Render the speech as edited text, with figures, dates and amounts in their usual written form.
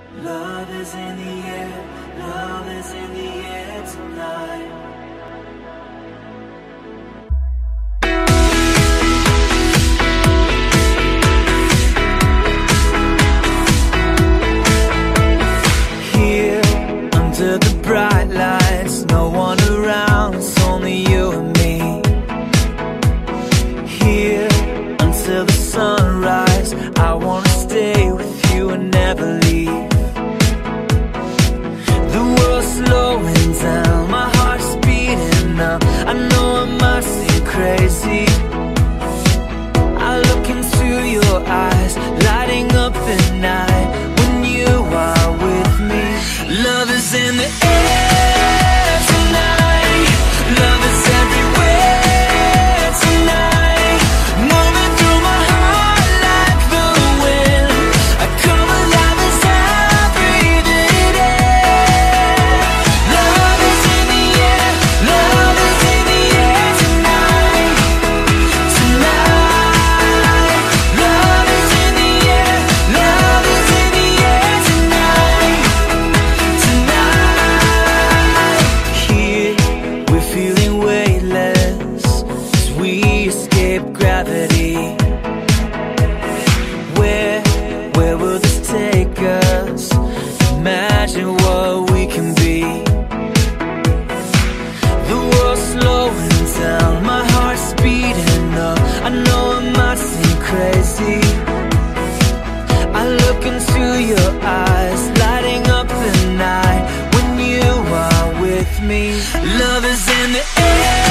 Love is in the air, love is in the air tonight. Here, under the bright lights, no one around, it's only you and me. Here, until the sunrise, I wanna stay with you and never leave. The world's slowing down, my heart's beating up. I know I must seem crazy. I look into your eyes, lighting up the night when you are with me. Love is in the air tonight. Love is everywhere tonight. Moving through my heart like the wind. I come alive as I breathe it in. Love is in the air. Love is in the air tonight. Tonight. Love is in the air. Love is in the air tonight. Tonight. Here, we're feeling weightless as we escape gravity. Where will this take us? Imagine what we can be. The world's slowing down, my heart's speeding up. I know I might seem crazy. I look into your eyes, lighting up the night when you are with me. Love is in the air.